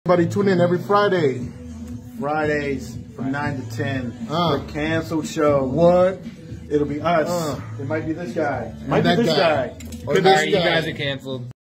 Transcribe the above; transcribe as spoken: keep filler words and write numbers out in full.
Everybody tune in every Friday. Fridays from nine to ten. Uh. The Canceled Show. What? It'll be us. Uh. It might be this guy. It might be that this guy. guy. Or Could this this You guy. guys are canceled.